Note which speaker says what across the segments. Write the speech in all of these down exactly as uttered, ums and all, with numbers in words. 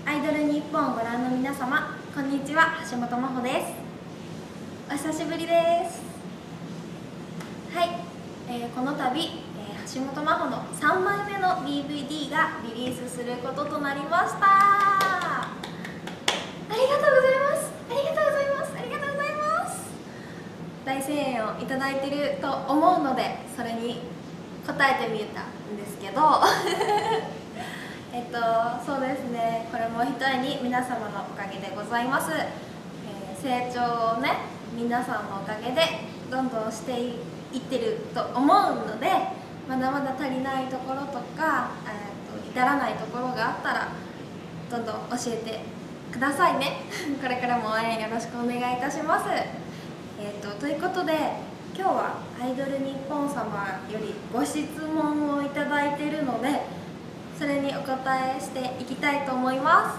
Speaker 1: アイドル日本をご覧の皆様、こんにちは、橋本真帆です。お久しぶりです。はい、えー、この度、えー、橋本真帆のさんまいめの ディーブイディー がリリースすることとなりました。ありがとうございます。ありがとうございます。ありがとうございます。大声援をいただいていると思うので、それに応えてみたんですけどえっと、そうですね、これもひとえに皆様のおかげでございます。えー、成長をね、皆さんのおかげでどんどんしていってると思うので、まだまだ足りないところとか、えー、と至らないところがあったらどんどん教えてくださいねこれからも応援よろしくお願いいたします。えー、とということで、今日はアイドル日本様よりご質問をいただいているので、それにお答えしていきたいと思います。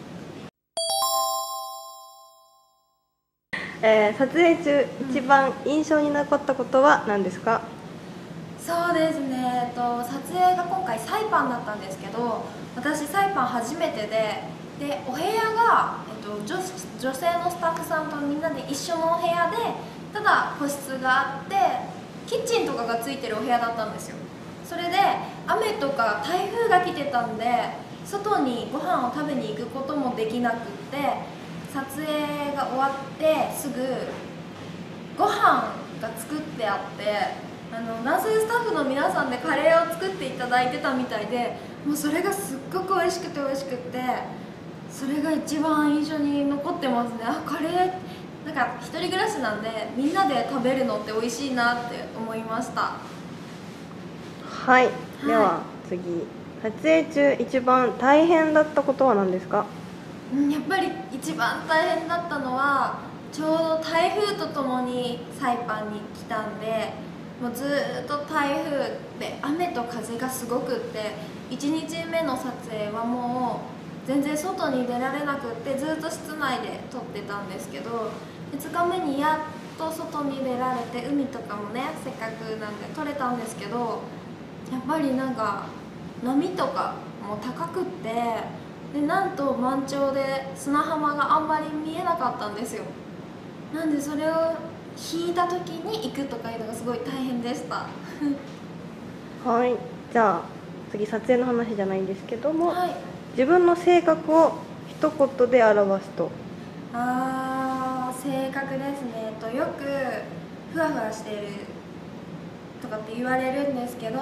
Speaker 2: えー、撮影中、一番印象に残ったことは何ですか？
Speaker 1: そうですね、えっと、撮影が今回サイパンだったんですけど、私サイパン初めてで、でお部屋が、えっと、女, 女性のスタッフさんとみんなで一緒のお部屋で、ただ個室があってキッチンとかがついてるお部屋だったんですよ。それで雨とか台風が来てたんで、外にご飯を食べに行くこともできなくって、撮影が終わってすぐご飯が作ってあって、あの男性スタッフの皆さんでカレーを作っていただいてたみたいで、もうそれがすっごく美味しくて美味しくって、それが一番印象に残ってますね。あ、カレーなんか一人暮らしなんでみんなで食べるのって美味しいなって思いました。
Speaker 2: はい、はい、では次、撮影中一番大変だったことは何ですか？
Speaker 1: うん、やっぱり一番大変だったのは、ちょうど台風とともにサイパンに来たんで、もうずっと台風で雨と風がすごくって、いちにちめの撮影はもう全然外に出られなくって、ずっと室内で撮ってたんですけど、ふつかめにやっと外に出られて、海とかもねせっかくなんで撮れたんですけど、やっぱりなんか波とかも高くって、でなんと満潮で砂浜があんまり見えなかったんですよ。なんでそれを引いた時に行くとかいうのがすごい大変でした
Speaker 2: はい、じゃあ次、撮影の話じゃないんですけども、
Speaker 1: はい、
Speaker 2: 自分の性格を一言で表すと？
Speaker 1: あー、性格ですね、とよくふわふわしているとかって言われるんですけど、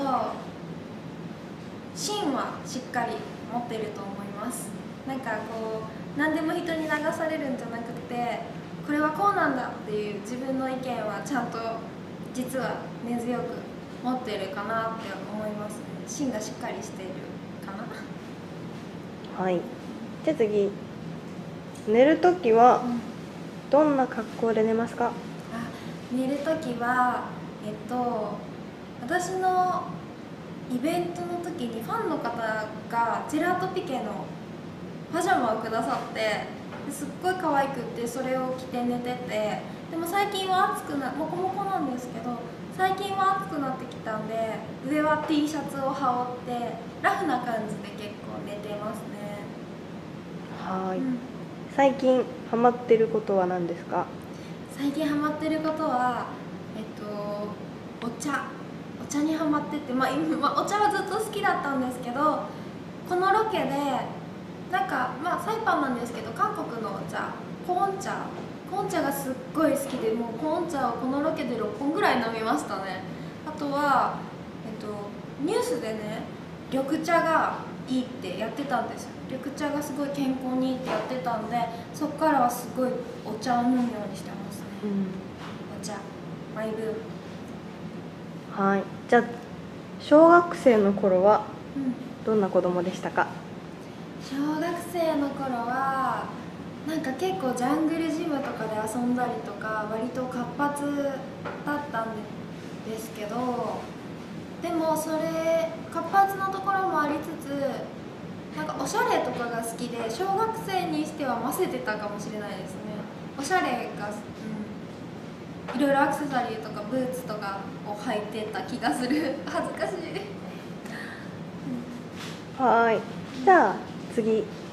Speaker 1: 芯はしっかり持ってると思います。なんかこう何でも人に流されるんじゃなくて、これはこうなんだっていう自分の意見はちゃんと実は根強く持ってるかなって思いますね。芯がしっかりしているかな。
Speaker 2: はい、じゃあ次、寝るときはどんな格好で寝ますか？
Speaker 1: あ、寝るときはえっと私のイベントの時にファンの方がジェラートピケのパジャマをくださって、すっごい可愛くって、それを着て寝てて、でも最近は暑くな、モコモコなんですけど、最近は暑くなってきたんで、上は T シャツを羽織ってラフな感じで結構寝てますね。
Speaker 2: はい、
Speaker 1: うん、
Speaker 2: 最近ハマってることは何ですか？
Speaker 1: 最近ハマってることは、えっとお茶お茶にハマってて、まあ、今お茶はずっと好きだったんですけど、このロケでなんか、まあ、サイパンなんですけど、韓国のお茶、コーン茶コーン茶がすっごい好きで、もうコーン茶をこのロケでろっぽんぐらい飲みましたね。あとは、えっと、ニュースでね、緑茶がいいってやってたんですよ。緑茶がすごい健康にいいってやってたんで、そこからはすごいお茶を飲むようにしてますね。うん、お茶マイブーム。
Speaker 2: はい、じゃあ小学生の頃はどんな子供でしたか？
Speaker 1: 小学生の頃はなんか結構ジャングルジムとかで遊んだりとか、割と活発だったんですけど、でもそれ活発なところもありつつ、なんかおしゃれとかが好きで、小学生にしてはませてたかもしれないですね。おしゃれが、うん、いろいろアクセサリーとかブーツとかを履いてた気がする恥ずかしい
Speaker 2: はい、じゃあ次、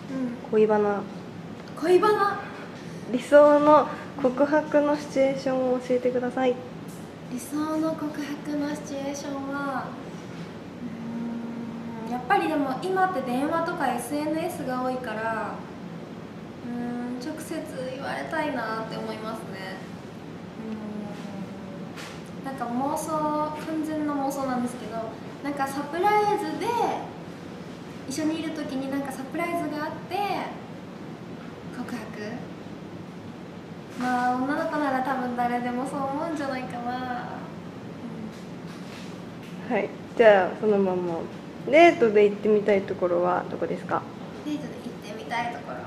Speaker 2: 恋バナ、
Speaker 1: 恋バナ、
Speaker 2: 理想の告白のシチュエーションを教えてください。
Speaker 1: 理想の告白のシチュエーションは、うーんやっぱりでも今って電話とか エスエヌエス が多いから、うーん直接言われたいなって思いますね。うーんなんか妄想、完全な妄想なんですけど、なんかサプライズで一緒にいる時になんかサプライズがあって告白、まあ女の子なら多分誰でもそう思うんじゃないかな。
Speaker 2: はい、じゃあそのままデートで行ってみたいところはどこですか？
Speaker 1: デートで行ってみたいところ、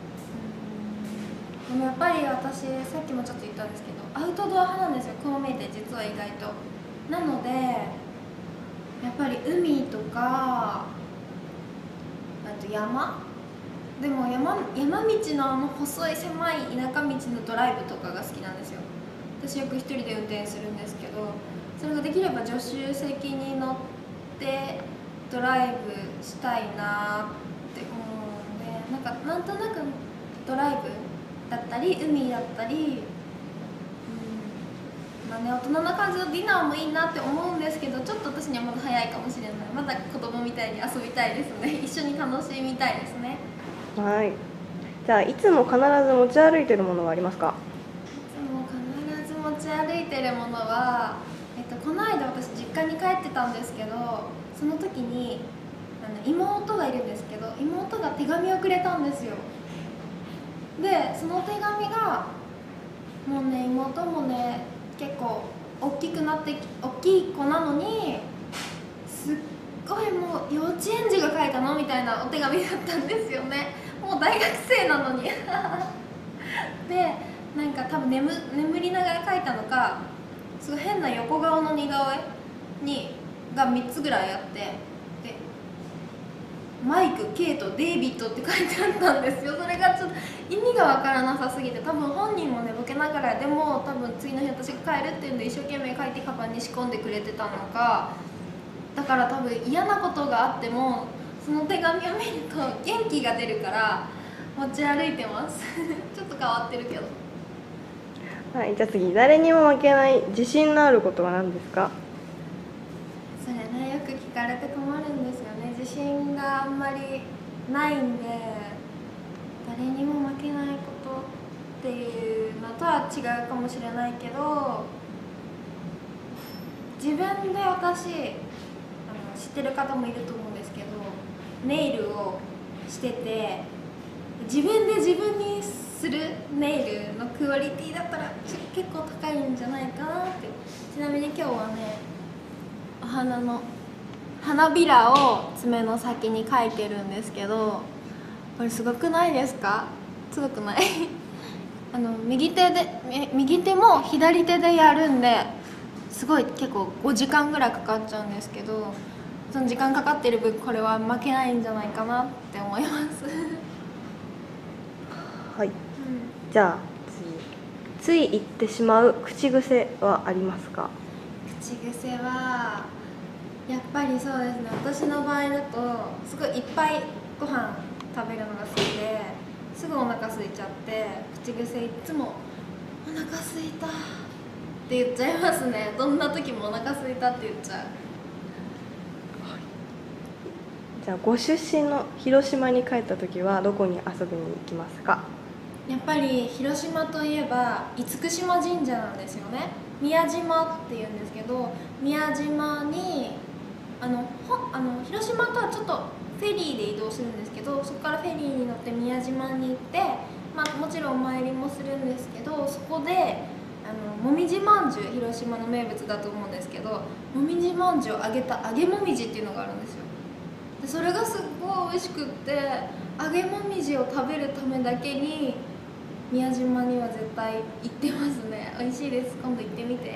Speaker 1: うんでもやっぱり私さっきもちょっと言ったんですけどアウトドア派なんですよ、こう見えて実は意外と。なのでやっぱり海とかあと山でも 山, 山道のあの細い狭い田舎道のドライブとかが好きなんですよ。私よく一人で運転するんですけど、それができれば助手席に乗ってドライブしたいなって思うので、なんかなんとなくドライブだったり海だったり、うんまあね、大人な感じのディナーもいいなって思うんですけど、ちょっと私にはまだ早いかもしれない。まだ子供みたいに遊びたいですね。一緒に楽しみたいですね。
Speaker 2: はい。じゃあいつも必ず持ち歩いてるものはありますか？
Speaker 1: いつも必ず持ち歩いてるものは、えっと、この間私実家に帰ってたんですけど、その時にあの妹がいるんですけど、妹が手紙をくれたんですよ。でその手紙がもうね、妹もね結構大きくなって大きい子なのにすっごいもう幼稚園児が書いたのみたいなお手紙だったんですよね。もう大学生なのにでなんか多分 眠, 眠りながら書いたのか、すごい変な横顔の似顔絵にがみっつぐらいあって、でマイク、ケイト、デイビッドって書いてあったんですよ。それがちょっと意味がわからなさすぎて、多分本人も寝ぼけながらでも多分次の日私が帰るっていうんで一生懸命書いてカバンに仕込んでくれてたのか、だから多分嫌なことがあってもその手紙を見ると元気が出るから持ち歩いてますちょっと変わってるけど。
Speaker 2: はい、じゃあ次、誰にも負けない自信のあることは何ですか？
Speaker 1: それね、よく聞かれて困るんですよね。自信があんまりないんで、誰にも負けないことっていうのとは違うかもしれないけど、自分で私あの知ってる方もいると思うんですけど、ネイルをしてて自分で自分にするネイルのクオリティだったら結構高いんじゃないかなって。ちなみに今日はね、お花の花びらを爪の先に描いてるんですけど、これすごくないですか？すごくないあの右手で右手も左手でやるんですごい結構ごじかんぐらいかかっちゃうんですけど、その時間かかってる分これは負けないんじゃないかなって思います
Speaker 2: はい、うん、じゃあ次、つい言ってしまう口癖はありますか？
Speaker 1: 口癖はやっぱりそうですね、私の場合だとすごいいっぱいご飯食べるのが好きですぐお腹空いちゃって、口癖いっつもお腹空いたって言っちゃいますね。どんな時もお腹空いたって言っちゃう。
Speaker 2: じゃあご出身の広島に帰った時はどこに遊びに行きますか？
Speaker 1: やっぱり広島といえば厳島神社なんですよね。宮島っていうんですけど、宮島にあのほあの広島とはちょっとフェリーで移動するんですけど、そこからフェリーに乗って宮島に行って、まあ、もちろんお参りもするんですけど、そこであのもみじまんじゅう、広島の名物だと思うんですけど、もみじまんじゅうを揚げた揚げもみじっていうのがあるんですよ。でそれがすっごい美味しくって、揚げもみじを食べるためだけに宮島には絶対行ってますね。美味しいです。今度行ってみて。はい。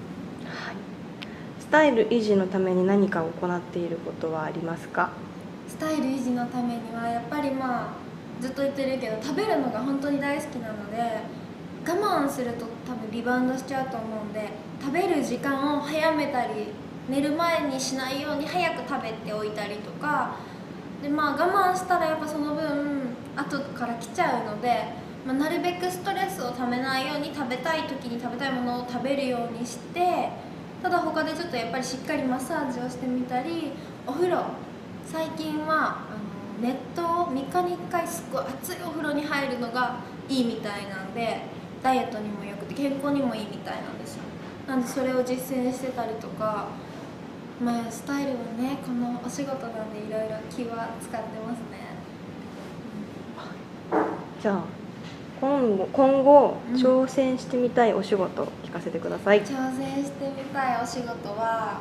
Speaker 2: スタイル維持のために何か行っていることはありますか？
Speaker 1: スタイル維持のためにはやっぱりまあずっと言ってるけど、食べるのが本当に大好きなので、我慢すると多分リバウンドしちゃうと思うんで、食べる時間を早めたり、寝る前にしないように早く食べておいたりとか、 でまあ我慢したらやっぱその分後から来ちゃうので、まあ、なるべくストレスをためないように食べたい時に食べたいものを食べるようにして、ただ他でちょっとやっぱりしっかりマッサージをしてみたり、お風呂最近はあの熱湯みっかにいっかいすっごい熱いお風呂に入るのがいいみたいなんで、ダイエットにもよくて健康にもいいみたいなんですよ。なんでそれを実践してたりとか、まあスタイルはねこのお仕事なんでいろいろ気は使ってますね。
Speaker 2: じゃあ今後今後
Speaker 1: うん
Speaker 2: 挑戦してみたいお仕事聞かせてください。
Speaker 1: 挑戦してみたいお仕事は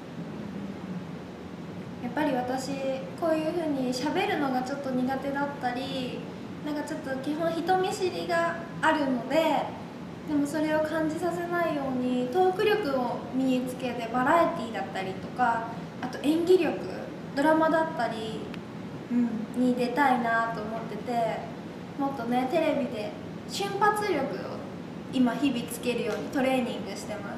Speaker 1: やっぱり私こういうふうに喋るのがちょっと苦手だったり、なんかちょっと基本人見知りがあるので、でもそれを感じさせないようにトーク力を身につけてバラエティーだったりとか、あと演技力、ドラマだったり、うん、に出たいなと思ってて、もっとねテレビで瞬発力を今日々つけるようにトレーニングしてます。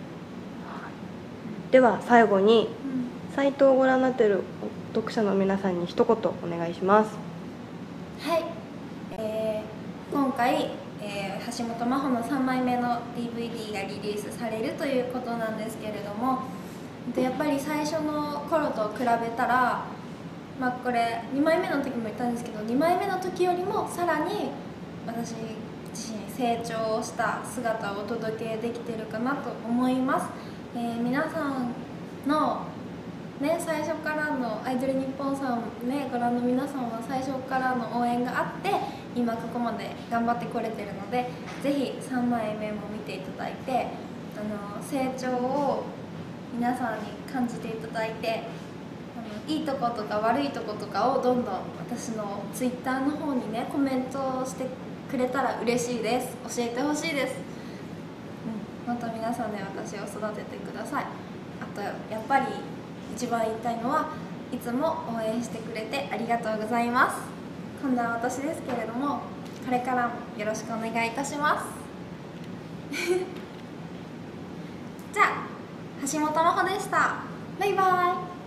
Speaker 2: では最後に
Speaker 1: うん、
Speaker 2: サイトをご覧になっている読者の皆さんに一言お願いします。
Speaker 1: はい、えー今回、えー橋本真帆のさんまいめの ディーブイディー がリリースされるということなんですけれども、でやっぱり最初の頃と比べたら、まあ、これにまいめの時も言ったんですけど、にまいめの時よりもさらに私自身成長した姿をお届けできてるかなと思います。えー皆さんのね、最初からのアイドル日本さんを、ね、ご覧の皆さんは最初からの応援があって今ここまで頑張ってこれてるので、ぜひさんまいめも見ていただいて、あの成長を皆さんに感じていただいて、あのいいとことか悪いとことかをどんどん私のツイッターの方にねコメントしてくれたら嬉しいです。教えてほしいです。うん、本当皆さんで私を育ててください。あとやっぱり一番言いたいのはいつも応援してくれてありがとうございます。こんな私ですけれども、これからもよろしくお願いいたしますじゃあ橋本真帆でした。バイバイ。